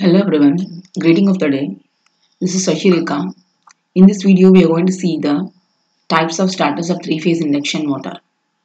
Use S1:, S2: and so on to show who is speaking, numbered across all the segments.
S1: Hello everyone, greeting of the day. This is Sashirika. In this video, we are going to see the types of starters of three-phase induction motor.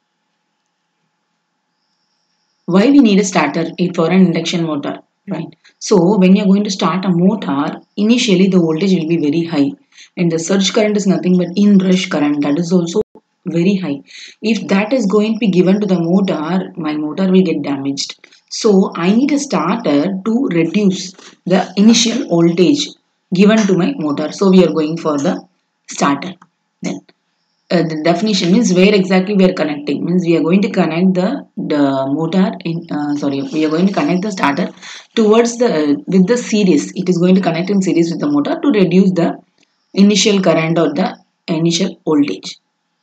S1: Why we need a starter for an induction motor, right? So when you are going to start a motor, initially the voltage will be very high, and the surge current is nothing but inrush current, that is also very high. If that is going to be given to the motor, my motor will get damaged. So I need a starter to reduce the initial voltage given to my motor. So we are going for the starter. Then the definition means where exactly we are connecting, means we are going to connect the motor in we are going to connect the starter towards the with the series. It is going to connect in series with the motor to reduce the initial current or the initial voltage.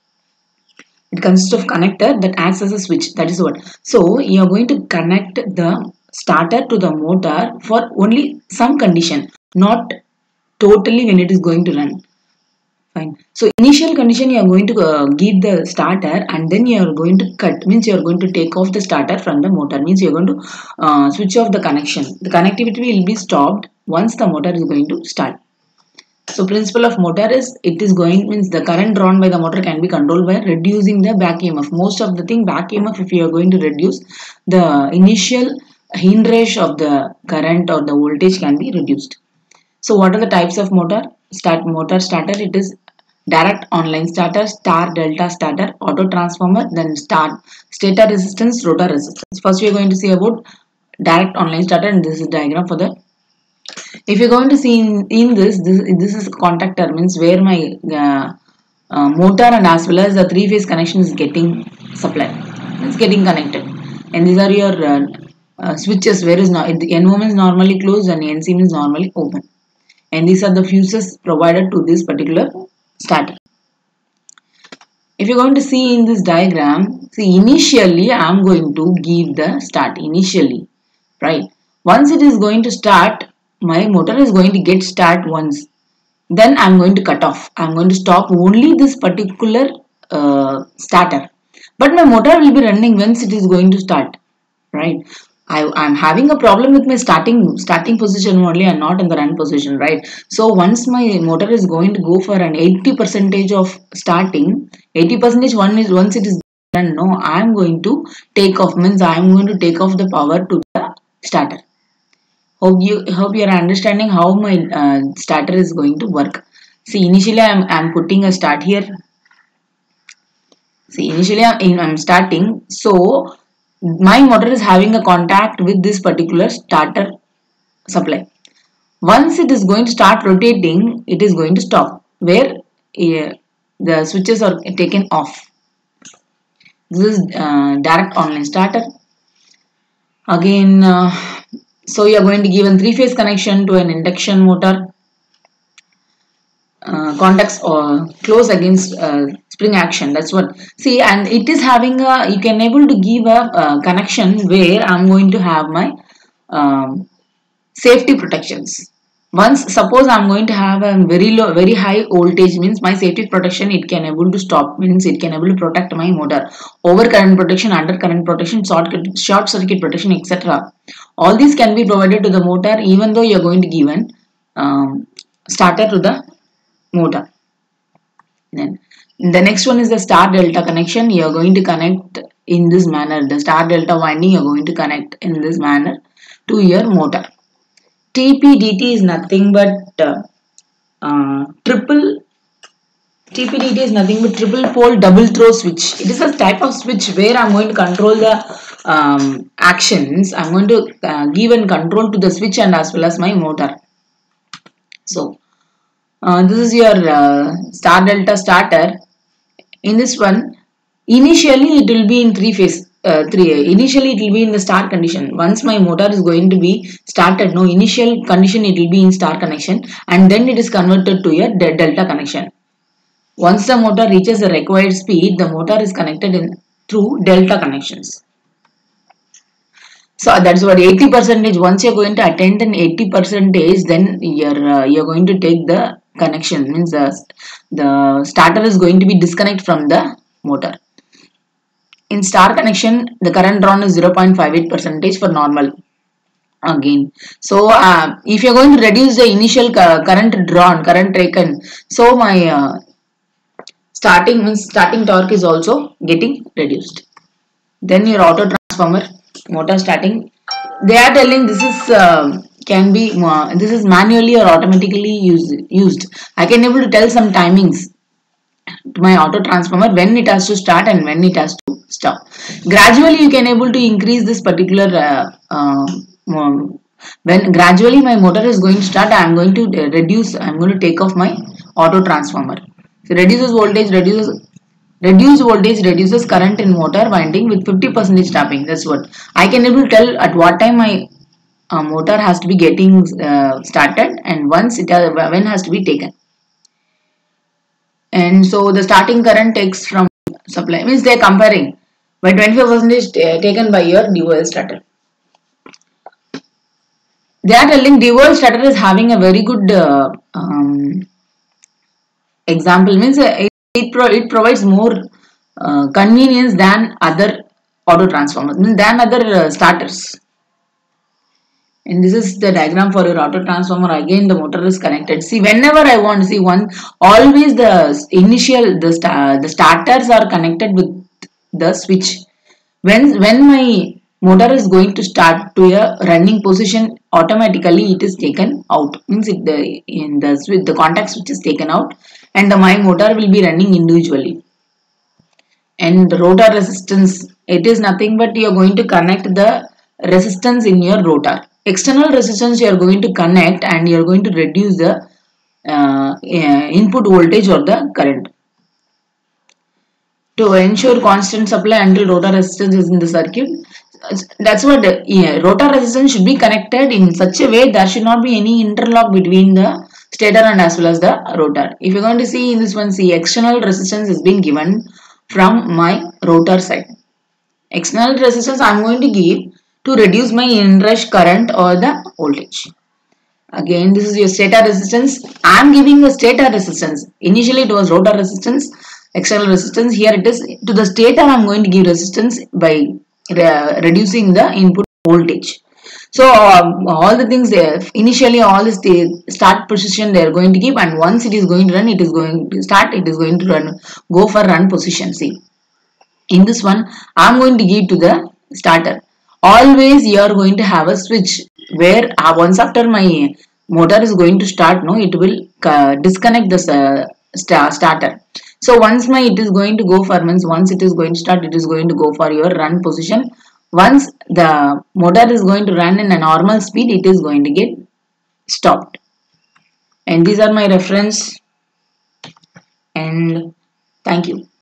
S1: It consists of connector that acts as a switch. That is what. So you are going to connect the starter to the motor for only some condition, not totally when it is going to run. Fine. So initial condition you are going to give the starter, and then you are going to cut, means you are going to take off the starter from the motor, means you are going to switch off the connection. The connectivity will be stopped once the motor is going to start. So principle of motor is, it is going, means the current drawn by the motor can be controlled by reducing the back EMF. Most of the thing back EMF, if you are going to reduce, the initial inrush of the current or the voltage can be reduced. So what are the types of motor? Motor starter, it is direct online starter, star delta starter, auto transformer, then stator resistance, rotor resistance. First we are going to see about direct online starter, and this is diagram for the. If you're going to see in this is contactor, means where my motor and as well as the three-phase connection is getting supplied. It's getting connected. And these are your switches where is the NO is normally closed and NC is normally open. And these are the fuses provided to this particular starter. If you're going to see in this diagram, see initially I am going to give the start initially, right? Once it is going to start, my motor is going to get start once. Then I am going to cut off. I am going to stop only this particular starter. But my motor will be running once it is going to start, right? I am having a problem with my starting position only and not in the run position, right? So once my motor is going to go for an 80% of starting, 80% once it is done, no, I am going to take off, means I am going to take off the power to the starter. Hope you are understanding how my starter is going to work. See, initially I am putting a start here. See, initially I am starting, so my motor is having a contact with this particular starter supply. Once it is going to start rotating, it is going to stop where the switches are taken off. This is direct online starter. Again, so you are going to give a three-phase connection to an induction motor. Contacts or close against spring action, that's what. See, and it is having a, you can able to give a connection where I'm going to have my safety protections. Once suppose I'm going to have a very high voltage, means my safety protection, it can able to stop, means it can able to protect my motor. Over current protection, under current protection, short circuit protection, etc. All these can be provided to the motor even though you are going to give an starter to the motor. Then the next one is the star delta connection. You are going to connect in this manner. The star delta winding you are going to connect in this manner to your motor. TPDT is nothing but triple pole double throw switch. It is a type of switch where I am going to control the actions. I am going to give and control to the switch and as well as my motor. So this is your star delta starter. In this one, initially it will be in three-phase. Initially it will be in the star condition. Once my motor is going to be started, no, initial condition it will be in star connection, and then it is converted to your delta connection. Once the motor reaches the required speed, the motor is connected in through delta connections. So that's what 80%. Once you're going to attend an 80%, then you're going to take the connection, means the starter is going to be disconnect from the motor. In star connection, the current drawn is 0.58% for normal. again. So if you're going to reduce the initial current drawn, current taken, so my starting torque is also getting reduced. Then your auto transformer motor starting, they are telling this is can be this is manually or automatically used. I can able to tell some timings to my auto transformer when it has to start and when it has to stop. Gradually you can able to increase this particular when gradually my motor is going to start, I am going to I'm going to take off my auto transformer. So reduce voltage reduces current in motor winding with 50% tapping. That's what I can able to tell at what time my motor has to be getting started and once it when has to be taken. And so the starting current takes from supply means they are comparing by 25% taken by your DOL starter. They are telling DOL starter is having a very good example means it provides more convenience than other auto transformers than other starters. And this is the diagram for your auto transformer. Again the motor is connected. See, whenever I want to see one, always the initial the starters are connected with the switch. When my motor is going to start to a running position, automatically it is taken out. Means it the in the switch, the contact switch is taken out and the my motor will be running individually. And the rotor resistance, it is nothing but you are going to connect the resistance in your rotor. External resistance you are going to connect and you are going to reduce the input voltage or the current. To ensure constant supply until rotor resistance is in the circuit. That's what rotor resistance should be connected in such a way there should not be any interlock between the stator and as well as the rotor. If you're going to see in this one, see external resistance is being given from my rotor side. External resistance I am going to give to reduce my inrush current or the voltage. Again, this is your stator resistance. I am giving the stator resistance. Initially it was rotor resistance, external resistance. Here it is to the stator I am going to give resistance by reducing the input voltage. So all the things there, initially all this start position they are going to give, and once it is going to run, it is going to start, it is going to run, go for run position. See, in this one I am going to give to the starter. Always you are going to have a switch where once after my motor is going to start, no, it will disconnect the starter. So once it is going to go for once it is going to start, it is going to go for your run position. Once the motor is going to run in a normal speed, it is going to get stopped. And these are my reference, and thank you.